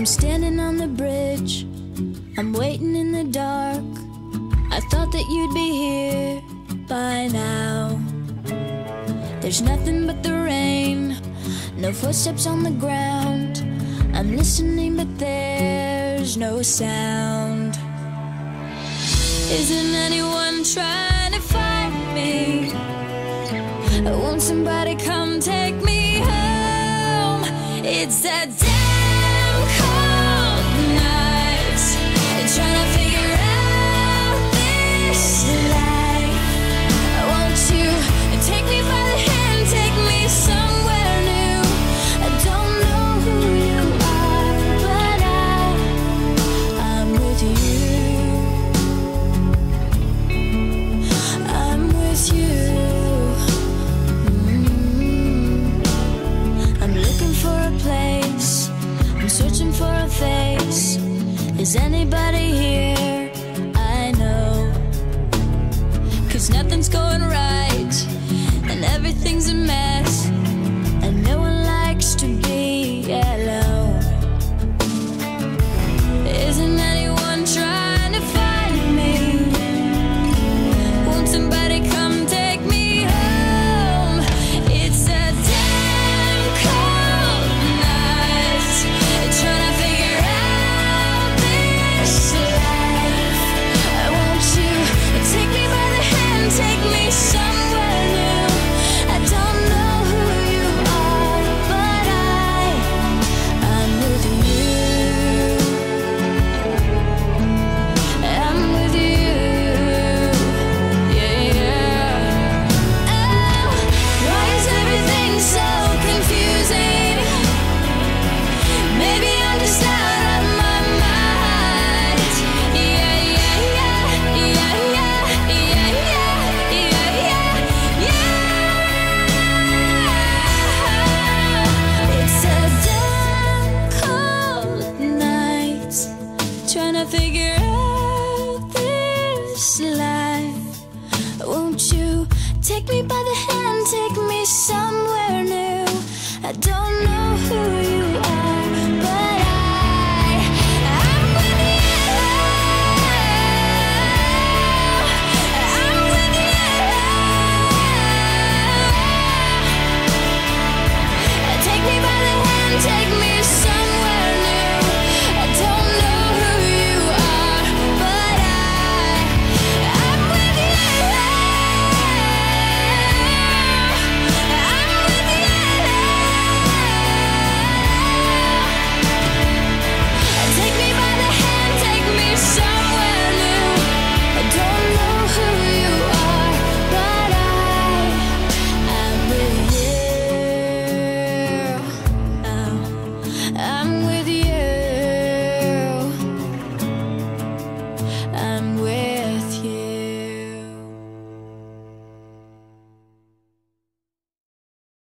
standing on the bridge, I'm waiting in the dark. I thought that you'd be here by now. There's nothing but the rain, no footsteps on the ground. I'm listening but there's no sound. Isn't anyone trying to find me? Won't somebody come take me home? It's that damn cold night, trying to figure out this life. Won't you take me by the hand, take me somewhere new? I don't know who you are, but I'm with you. I'm with you. I'm looking for a place, I'm searching for a face. Is anybody here?